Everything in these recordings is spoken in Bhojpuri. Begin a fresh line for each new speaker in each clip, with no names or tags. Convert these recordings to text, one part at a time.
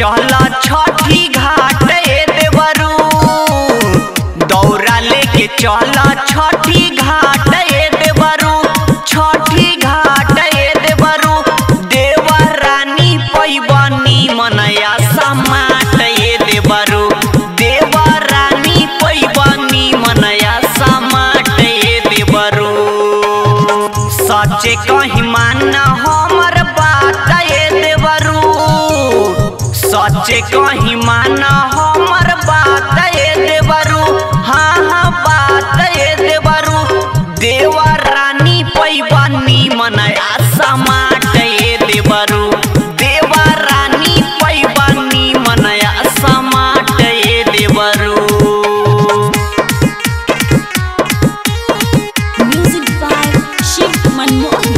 चला छठी घाट देवरू, दौरा लेके चला छठी घाट देवरू, छठी घाट देवरू। देवा रानी पैबनी मनया समाट देवरू, देवा रानी पैबनी मनया समाट देवरू। सचे कहीं माना हमर बात देवरू, सचे कहीं माना हमर बात देवरू। हाँ हाँ बात देवरू, देवा रानी पैबनी मनया समाट देवरू, देवा रानी पैबनी मनया समाट देवरू।
Music by Shiv Manmohan।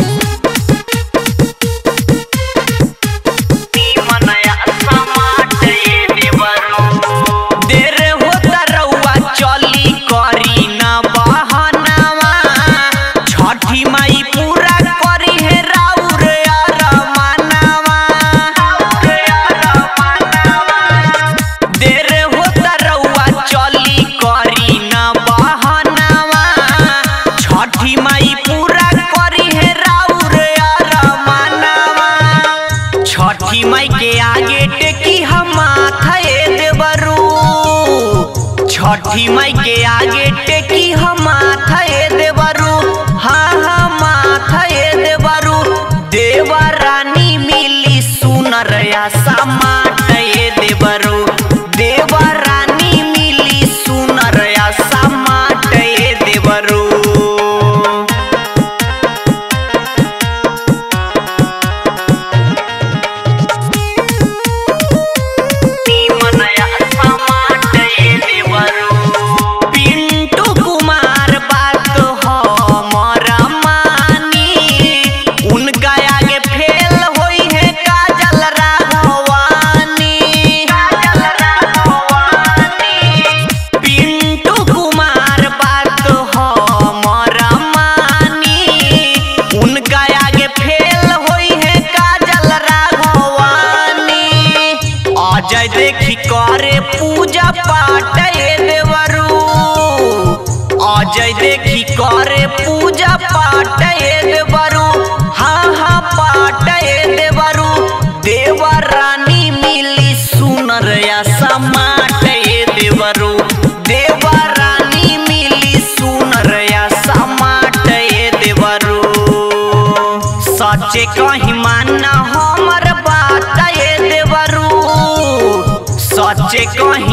छठी माई के आगे टेकी हम माथा देवरू, छठी माई के आगे टेकी हम माथा देवरू। हाँ हाँ माथा देवरू, देवा रानी मिली सुनर समाट देवरू, देवा रानी मिली सुनर समाट देवरू। अजय देखी करे पूजा पाठ देवरू, अजय देखी करे पूजा पाठ देवरू। हाँ हाँ पाठ देवरू, देवा रानी मिली सुनर समाट देवरू, देवा रानी मिली सुनर समाट देवरू। सचे कहीं माना हमर बात देवरू, सचे कहीं